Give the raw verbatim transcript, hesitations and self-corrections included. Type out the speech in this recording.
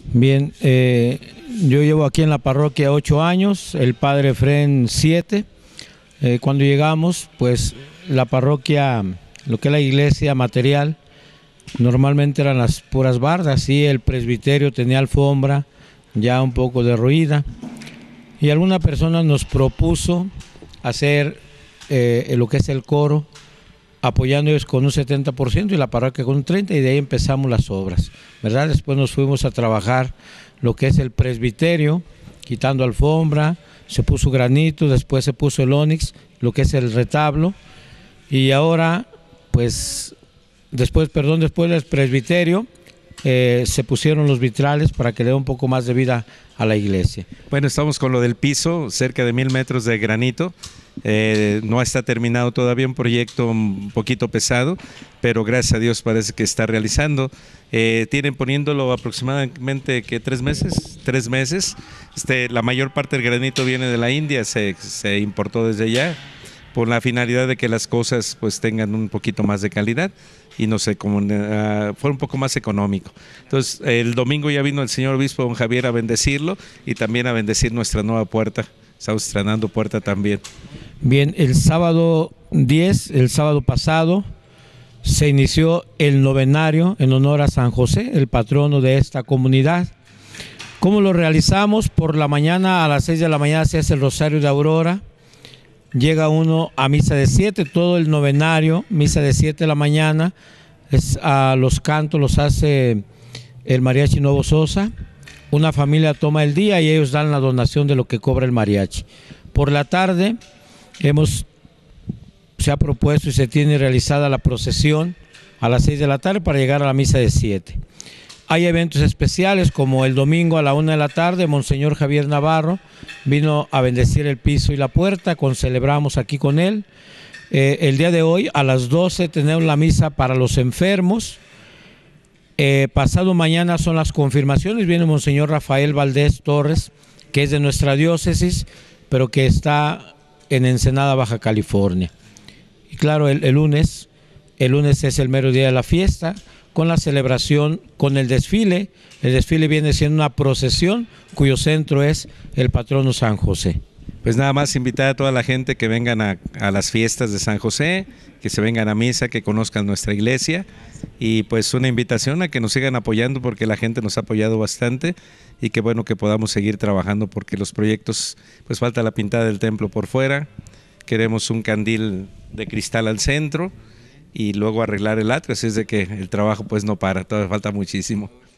Bien, eh, yo llevo aquí en la parroquia ocho años, el padre Fren siete. Eh, cuando llegamos, pues la parroquia, lo que es la iglesia material, normalmente eran las puras bardas, y el presbiterio tenía alfombra ya un poco derruida. Y alguna persona nos propuso hacer eh, lo que es el coro, apoyando ellos con un setenta por ciento y la parroquia con un treinta por ciento, y de ahí empezamos las obras, ¿verdad? Después nos fuimos a trabajar lo que es el presbiterio, quitando alfombra, se puso granito, después se puso el ónix, lo que es el retablo, y ahora, pues, después, perdón, después del presbiterio, eh, se pusieron los vitrales para que le dé un poco más de vida a la iglesia. Bueno, estamos con lo del piso, cerca de mil metros de granito. Eh, no está terminado todavía, un proyecto un poquito pesado, pero gracias a Dios parece que está realizando. Eh, tienen poniéndolo aproximadamente que tres meses, tres meses. Este, la mayor parte del granito viene de la India, se, se importó desde allá, por la finalidad de que las cosas pues tengan un poquito más de calidad y no sé, como uh, fue un poco más económico. Entonces el domingo ya vino el señor obispo don Javier a bendecirlo y también a bendecir nuestra nueva puerta. Estamos estrenando puerta también. Bien, el sábado diez, el sábado pasado, se inició el novenario en honor a San José, el patrono de esta comunidad. ¿Cómo lo realizamos? Por la mañana, a las seis de la mañana se hace el rosario de aurora. Llega uno a misa de siete, todo el novenario, misa de siete de la mañana, es, a los cantos los hace el mariachi Nuevo Sosa. Una familia toma el día y ellos dan la donación de lo que cobra el mariachi. Por la tarde hemos, se ha propuesto y se tiene realizada la procesión a las seis de la tarde para llegar a la misa de siete. Hay eventos especiales, como el domingo a la una de la tarde, Monseñor Javier Navarro vino a bendecir el piso y la puerta, con, celebramos aquí con él. Eh, el día de hoy a las doce tenemos la misa para los enfermos. Eh, pasado mañana son las confirmaciones, viene Monseñor Rafael Valdés Torres, que es de nuestra diócesis, pero que está en Ensenada, Baja California. Y claro, el, el lunes, el lunes es el mero día de la fiesta, con la celebración, con el desfile. El desfile viene siendo una procesión cuyo centro es el patrono San José. Pues nada más invitar a toda la gente que vengan a, a las fiestas de San José, que se vengan a misa, que conozcan nuestra iglesia, y pues una invitación a que nos sigan apoyando, porque la gente nos ha apoyado bastante, y que bueno que podamos seguir trabajando, porque los proyectos, pues falta la pintada del templo por fuera, queremos un candil de cristal al centro, y luego arreglar el atrio, así es de que el trabajo pues no para, todavía falta muchísimo.